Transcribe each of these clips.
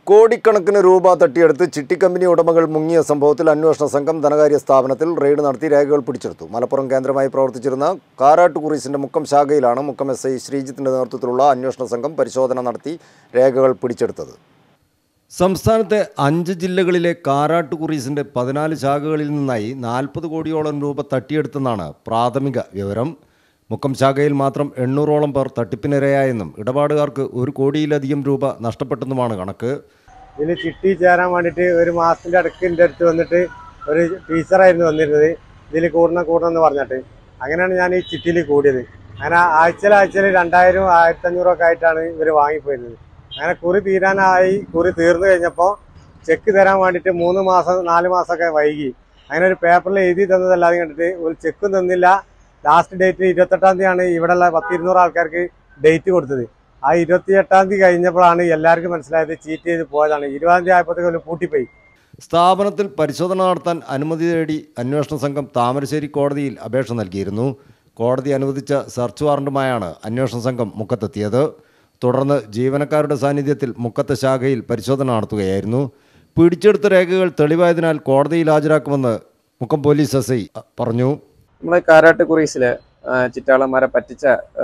കോടിക്കണക്കിന് രൂപ തട്ടിയെടുത്ത് ചിട്ടിക്കമ്പനി ഉടമകൾ മുങ്ങിയ സംഭവത്തിൽ അന്വേഷണ സംഘം ധനകാര്യ സ്ഥാപനത്തിൽ റെയ്ഡ് നടത്തി രേഖകൾ പിടിച്ചെടുത്തു. മലപ്പുറം കേന്ദ്രമായി പ്രവർത്തിച്ചിരുന്ന കാരാട്ട് കുറീസിന്റെ മുക്കം ശാഖയിലാണ് മുക്കം എസ്.ഐ ശ്രീജിത്തിന്റെ നേതൃത്വത്തിലുള്ള അന്വേഷണ സംഘം പരിശോധന നടത്തി രേഖകൾ പിടിച്ചെടുത്തത്. സംസ്ഥാനത്തെ 5 ജില്ലകളിലെ കാരാട്ട് കുറീസിന്റെ 14 ശാഖകളിൽ നിന്നായി 40 കോടിയോളം രൂപ തട്ടിയെടുത്തെന്നാണ് പ്രാഥമിക വിവരം. മുക്കം ശാഖയിൽ മാത്രം 800ഓളം പേർ തട്ടിപ്പിനിരയായെന്നും ഇടപാടുകാർക്ക് 1 കോടിയിലധികം രൂപ നഷ്ടപ്പെട്ടെന്നുമാണ് കണക്ക്. ഇതിൽ ചിട്ടി ചേരാൻ വേണ്ടിയിട്ട് ഒരു മാസത്തിൻ്റെ അടുക്ക് എൻ്റെ അടുത്ത് വന്നിട്ട് ഒരു ടീച്ചറായിരുന്നു വന്നിരുന്നത്. ഇതിൽ കൂടണം എന്ന് പറഞ്ഞിട്ട് അങ്ങനെയാണ് ഞാൻ ഈ ചിട്ടിയിൽ കൂടിയത്. അങ്ങനെ ആഴ്ചയിൽ 2000 1500 ഒക്കെ ആയിട്ടാണ് ഇവർ വാങ്ങിപ്പോയിരുന്നത്. അങ്ങനെ കുറി തീരാനായി, കുറി തീർന്നു കഴിഞ്ഞപ്പോൾ ചെക്ക് തരാൻ വേണ്ടിയിട്ട് 3 മാസം 4 മാസമൊക്കെ വൈകി. അങ്ങനെ ഒരു പേപ്പറിൽ എഴുതി തന്നതല്ലാതെ കണ്ടിട്ട് ഒരു ചെക്കും തന്നില്ല. ലാസ്റ്റ് ഡേറ്റ് 28-ാം തീയതിയാണ് ഇവിടെയുള്ള 100-200 ആൾക്കാർക്ക് ഡേറ്റ് കൊടുത്തത്. ആ 28-ാം തീയതി കഴിഞ്ഞപ്പോഴാണ് എല്ലാവർക്കും മനസ്സിലായത് ചീറ്റ് ചെയ്ത് പോയതാണ്. 20-ാം തീയതി ആയപ്പോഴത്തേക്കും പൂട്ടിപ്പോയി. സ്ഥാപനത്തിൽ പരിശോധന നടത്താൻ അനുമതി തേടി അന്വേഷണ സംഘം താമരശ്ശേരി കോടതിയിൽ അപേക്ഷ നൽകിയിരുന്നു. കോടതി അനുവദിച്ച സെർച്ച് വാറണ്ടുമായാണ് അന്വേഷണ സംഘം മുക്കത്തെത്തിയത്. തുടർന്ന് ജീവനക്കാരുടെ സാന്നിധ്യത്തിൽ മുക്കത്തെ ശാഖയിൽ പരിശോധന നടത്തുകയായിരുന്നു. പിടിച്ചെടുത്ത രേഖകൾ തെളിവായതിനാൽ കോടതിയിൽ ഹാജരാക്കുമെന്ന് മുക്കം പോലീസ് എസ്.ഐ പറഞ്ഞു. നമ്മളെ കാരാട്ട് കുറീസിൽ ചിറ്റാളന്മാരെ പറ്റിച്ച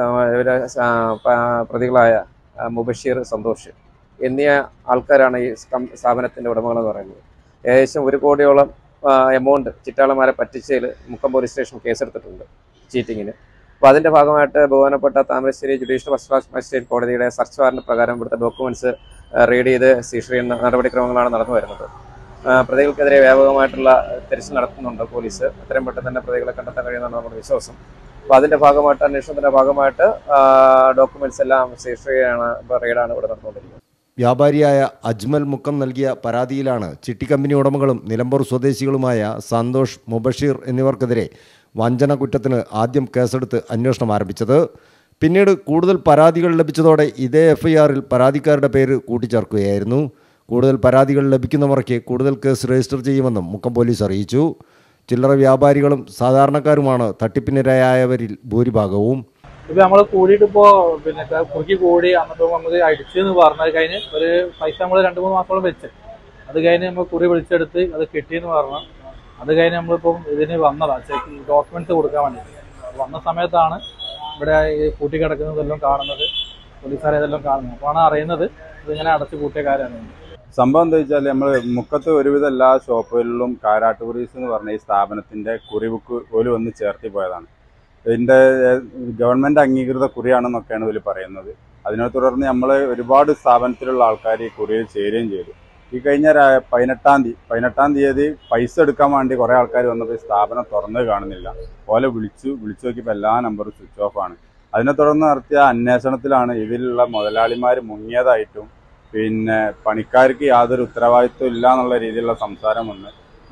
പ്രതികളായ മുബഷീർ, സന്തോഷ് എന്നീ ആൾക്കാരാണ് ഈ സ്ഥാപനത്തിൻ്റെ ഉടമകളെന്ന് പറയുന്നത്. ഏകദേശം 1 കോടിയോളം എമൗണ്ട് ചിറ്റാളന്മാരെ പറ്റിച്ചതിൽ മുക്കം പോലീസ് സ്റ്റേഷൻ കേസെടുത്തിട്ടുണ്ട് ചീറ്റിങ്ങിന്. അപ്പോൾ അതിൻ്റെ ഭാഗമായിട്ട് ബഹുമാനപ്പെട്ട Thamarassery judicial first class magistrate കോടതിയുടെ സെർച്ച് വാറന്റ് പ്രകാരം ഇവിടുത്തെ ഡോക്യുമെൻറ്റ്സ് റീഡ് ചെയ്ത് സീസ് ചെയ്യുന്ന നടപടിക്രമങ്ങളാണ് നടന്നു വരുന്നത്. പ്രതികൾക്കെതിരെ വ്യാപകമായിട്ടുള്ള തിരച്ചിൽ നടത്തുന്നുണ്ട് പോലീസ്. എത്രയും പെട്ടെന്ന് തന്നെ പ്രതികളെ കണ്ടെത്താൻ കഴിയുമെന്നാണ് നമ്മുടെ വിശ്വാസം. അപ്പോൾ അതിൻ്റെ ഭാഗമായിട്ട്, അന്വേഷണത്തിൻ്റെ ഭാഗമായിട്ട് ഡോക്യുമെൻറ്റ്സ് എല്ലാം സീസ് ചെയ്യാനാണ് റെയ്ഡാണ് ഇവിടെ നടന്നുകൊണ്ടിരിക്കുന്നത്. വ്യാപാരിയായ അജ്മൽ മുക്കം നൽകിയ പരാതിയിലാണ് ചിട്ടിക്കമ്പനി ഉടമകളും നിലമ്പൂർ സ്വദേശികളുമായ സന്തോഷ്, മുബഷീർ എന്നിവർക്കെതിരെ വഞ്ചന കുറ്റത്തിന് ആദ്യം കേസെടുത്ത് അന്വേഷണം ആരംഭിച്ചത്. പിന്നീട് കൂടുതൽ പരാതികൾ ലഭിച്ചതോടെ ഇതേ FIRൽ പരാതിക്കാരുടെ പേര് കൂട്ടിച്ചേർക്കുകയായിരുന്നു. കൂടുതൽ പരാതികൾ ലഭിക്കുന്നവർക്ക് കൂടുതൽ കേസ് രജിസ്റ്റർ ചെയ്യുമെന്നും മുക്കം പോലീസ് അറിയിച്ചു. ചില്ലറ വ്യാപാരികളും സാധാരണക്കാരുമാണ് തട്ടിപ്പിനിരയായവരിൽ ഭൂരിഭാഗവും. ഇപ്പോൾ നമ്മൾ കൂടിയിട്ട് കുറുക്കി കൂടി അന്നപ്പോൾ നമുക്ക് അടിച്ചെന്ന് പറഞ്ഞത് കഴിഞ്ഞ് ഒരു പൈസ നമ്മൾ 2-3 മാസത്തോളം വെച്ച് അത് കഴിഞ്ഞ് നമ്മൾ കുറി വിളിച്ചെടുത്ത് അത് കിട്ടിയെന്ന് പറഞ്ഞു. അത് കഴിഞ്ഞ് നമ്മളിപ്പം ഇതിന് വന്നതാണ് ചെക്ക് ഡോക്യുമെൻറ്റ്സ് കൊടുക്കാൻ വേണ്ടിയിട്ട്. വന്ന സമയത്താണ് ഇവിടെ ഈ കൂട്ടിക്കിടക്കുന്നതെല്ലാം കാണുന്നത്, പോലീസുകാരെ ഇതെല്ലാം കാണുന്നത്. അപ്പോഴാണ് അറിയുന്നത് ഇതിങ്ങനെ അടച്ചു കൂട്ടിയ കാര്യമാണ്. സംഭവം എന്താ വെച്ചാൽ നമ്മൾ മുക്കത്ത് ഒരുവിധ എല്ലാ ഷോപ്പുകളിലും കാരാട്ട് കുറീസ് എന്ന് പറഞ്ഞ ഈ സ്ഥാപനത്തിൻ്റെ കുറി ബുക്ക് പോലും ഒന്ന് ചേർത്തി പോയതാണ്. ഇതിൻ്റെ ഗവൺമെൻറ് അംഗീകൃത കുറിയാണെന്നൊക്കെയാണ് ഇതിൽ പറയുന്നത്. അതിനെ തുടർന്ന് നമ്മൾ ഒരുപാട് സ്ഥാപനത്തിലുള്ള ആൾക്കാർ ഈ കുറിയിൽ ചേരുകയും ചെയ്തു. ഈ കഴിഞ്ഞ 18-ാം തീയതി പൈസ എടുക്കാൻ വേണ്ടി കുറേ ആൾക്കാർ വന്നപ്പോൾ ഈ സ്ഥാപനം തുറന്നത് കാണുന്നില്ല. ഓലെ വിളിച്ചു നോക്കിയപ്പോൾ എല്ലാ നമ്പറും സ്വിച്ച് ഓഫാണ്. അതിനെ തുടർന്ന് നടത്തിയ അന്വേഷണത്തിലാണ് ഇതിലുള്ള മുതലാളിമാർ മുങ്ങിയതായിട്ടും പിന്നെ പണിക്കാർക്ക് യാതൊരു ഉത്തരവാദിത്വം ഇല്ല എന്നുള്ള രീതിയിലുള്ള സംസാരം വന്ന്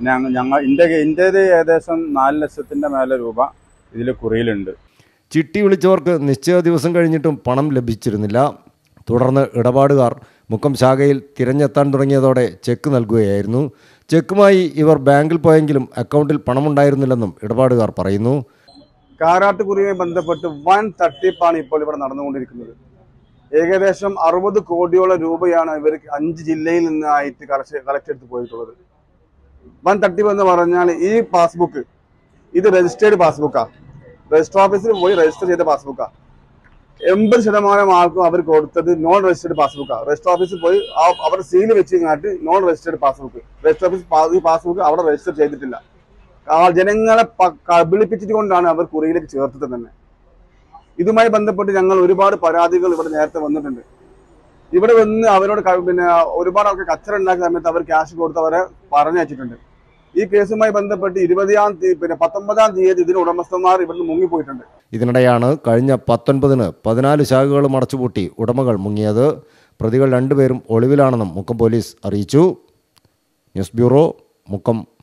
ഇന്ത്യയിൽ ഏകദേശം 4 ലക്ഷത്തിൻ്റെ മേലെ രൂപ ഇതിൽ കുറിയിലുണ്ട്. ചിട്ടി വിളിച്ചവർക്ക് നിശ്ചയ ദിവസം കഴിഞ്ഞിട്ടും പണം ലഭിച്ചിരുന്നില്ല. തുടർന്ന് ഇടപാടുകാർ മുക്കം ശാഖയിൽ തിരഞ്ഞെത്താൻ തുടങ്ങിയതോടെ ചെക്ക് നൽകുകയായിരുന്നു. ചെക്കുമായി ഇവർ ബാങ്കിൽ പോയെങ്കിലും അക്കൗണ്ടിൽ പണമുണ്ടായിരുന്നില്ലെന്നും ഇടപാടുകാർ പറയുന്നു. കാരാട്ട് കുറിയുമായി ബന്ധപ്പെട്ട് വൻ തട്ടിപ്പാണ് ഇപ്പോൾ ഇവിടെ നടന്നുകൊണ്ടിരിക്കുന്നത്. ഏകദേശം 60 കോടിയോളം രൂപയാണ് ഇവർ 5 ജില്ലയിൽ നിന്നായിട്ട് കളക്ട് എടുത്ത് പോയിട്ടുള്ളത്. വൻ തട്ടിപ്പ് എന്ന് പറഞ്ഞാൽ ഈ പാസ്ബുക്ക് ഇത് രജിസ്റ്റേർഡ് പാസ്ബുക്കാണ്. രജിസ്റ്റർ ഓഫീസിൽ പോയി രജിസ്റ്റർ ചെയ്ത പാസ്ബുക്കാണ്. 80% ആൾക്കും അവർ കൊടുത്തത് നോൺ രജിസ്റ്റേർഡ് പാസ്ബുക്കാണ്. രജിസ്റ്റർ ഓഫീസിൽ പോയി അവർ സീല് വെച്ച് കഴിഞ്ഞാൽ non registered passbook. Register office ഈ പാസ്ബുക്ക് അവിടെ രജിസ്റ്റർ ചെയ്തിട്ടില്ല. ജനങ്ങളെ കബളിപ്പിച്ചിട്ട് കൊണ്ടാണ് അവർ കുറിയിലേക്ക് ചേർത്തത് തന്നെ. ഇതുമായി ബന്ധപ്പെട്ട് ഞങ്ങൾ ഒരുപാട് പരാതികൾ ഇവിടെ നേരത്തെ വന്നിട്ടുണ്ട്. ഇവിടെ വന്ന് അവരോട് ഒരുപാട് ആൾക്ക് കച്ചറ ഉണ്ടാക്കിയ സമയത്ത് അവർ ക്യാഷ് കൊടുത്ത് അവരെ പറഞ്ഞയച്ചിട്ടുണ്ട്. ഈ കേസുമായി ബന്ധപ്പെട്ട് 19-ാം തീയതി ഇതിന് ഉടമസ്ഥന്മാർ ഇവിടുന്ന് മുങ്ങിപ്പോയിട്ടുണ്ട്. ഇതിനിടെയാണ് കഴിഞ്ഞ 19-ന് 14 ശാഖകളും അടച്ചുപൂട്ടി ഉടമകൾ മുങ്ങിയത്. പ്രതികൾ 2 പേരും ഒളിവിലാണെന്നും മുക്കം പോലീസ് അറിയിച്ചു. News bureau, Mukkam.